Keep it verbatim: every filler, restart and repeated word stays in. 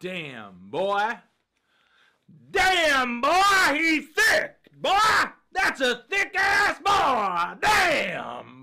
Damn, boy. Damn, boy, he's thick. Boy, that's a thick ass boy. Damn.